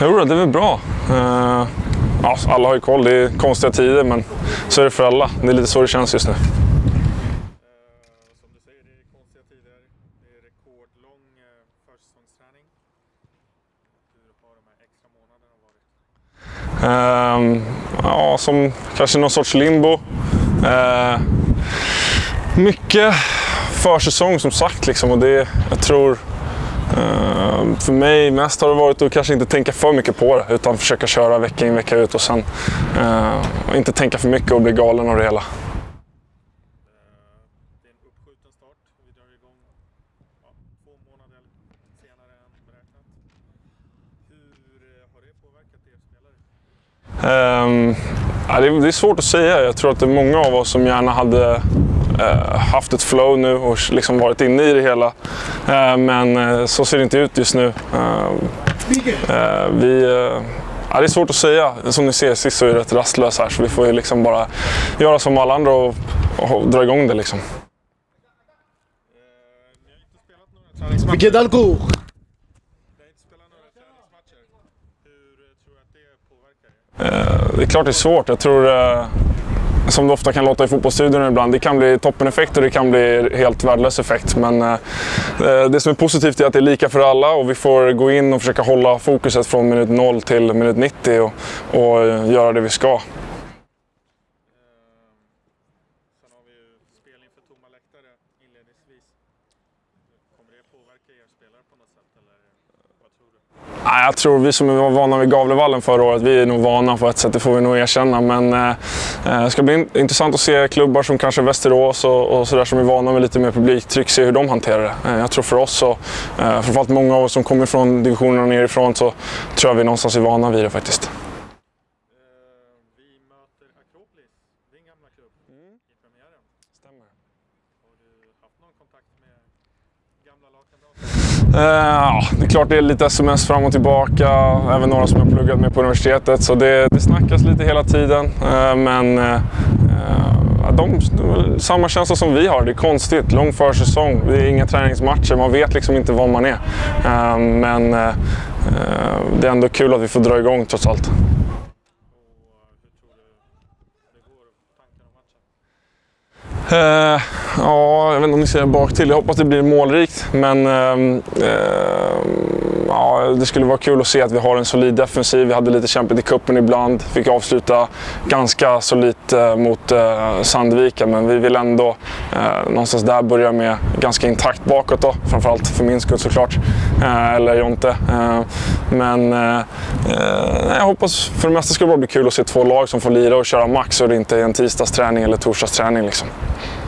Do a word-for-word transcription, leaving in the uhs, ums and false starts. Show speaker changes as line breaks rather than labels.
Jo, det är väl bra. Uh, ja, alla har ju koll, det är konstiga tider, men så är det för alla. Det är lite så det känns just nu.
Som du säger, det är konstiga tider. Det är rekordlång försäsongsträning. Hur har de här extra månaderna varit?
Uh, ja, som kanske någon sorts limbo. Uh, mycket försäsong som sagt, liksom, och det, jag tror... Uh, för mig mest har det varit att kanske inte tänka för mycket på det, utan försöka köra vecka in, vecka ut och sen uh, inte tänka för mycket och bli galen av det hela.
Uh, det är en uppskjuten start. Vi drar igång ja, två månader senare än beräknat. Hur har det påverkat er spelare?
Um, ja, det, är, det är svårt att säga. Jag tror att det är många av oss som gärna hade Uh, haft ett flow nu och liksom varit inne i det hela. Uh, men uh, så ser det inte ut just nu. Uh, uh, vi, uh, ja, det är svårt att säga. Som ni ser, sist så är det rätt rastlös här, så vi får ju liksom bara göra som alla andra och, och dra igång det liksom.
Uh, ni har inte spelat några träningsmatcher. Ni har inte spelat några träningsmatcher. Hur tror du att det påverkar er?
Uh, det är klart det är svårt. Jag tror uh, som det ofta kan låta i fotbollsstudion ibland, det kan bli toppeneffekt och det kan bli helt värdelös effekt. Men eh, det som är positivt är att det är lika för alla och vi får gå in och försöka hålla fokuset från minut noll till minut nittio och, och göra det vi ska.
Sen har vi ju spel inför tomma läktare inledningsvis. Kommer det påverka er spelare på något sätt, eller vad tror du?
Nej, jag tror vi som var vana vid Gavlevallen förra året, vi är nog vana på ett sätt, det får vi nog erkänna. Men eh, det ska bli intressant att se klubbar som kanske Västerås och, och sådär som är vana med lite mer publiktryck, se hur de hanterar det. Eh, jag tror för oss och eh, framförallt många av oss som kommer från divisionerna nerifrån, så tror jag vi någonstans är vana vid det faktiskt.
Vi möter Akropolis, din gamla klubb, mm. i premiären.
Stämmer.
Har du haft någon kontakt med gamla lagkamrater?
Ja, uh, det är klart det är lite sms fram och tillbaka, även några som jag pluggat med på universitetet, så det, det snackas lite hela tiden. Uh, men uh, de, de, samma känsla som vi har, det är konstigt, lång försäsong, det är inga träningsmatcher, man vet liksom inte var man är. Uh, men uh, det är ändå kul att vi får dra igång trots allt. Uh, ja, jag vet inte om ni ser det bak till. Jag hoppas det blir målrikt, men uh, uh, ja, det skulle vara kul att se att vi har en solid defensiv. Vi hade lite kämpigt i kuppen ibland. Fick avsluta ganska solitt uh, mot uh, Sandvika, men vi vill ändå uh, någonstans där börja med ganska intakt bakåt då, framförallt för min skull såklart, uh, eller Jonte. Uh, men uh, uh, jag hoppas för det mesta ska det bara bli kul att se två lag som får lira och köra max och det inte är en tisdagsträning eller torsdagsträning liksom.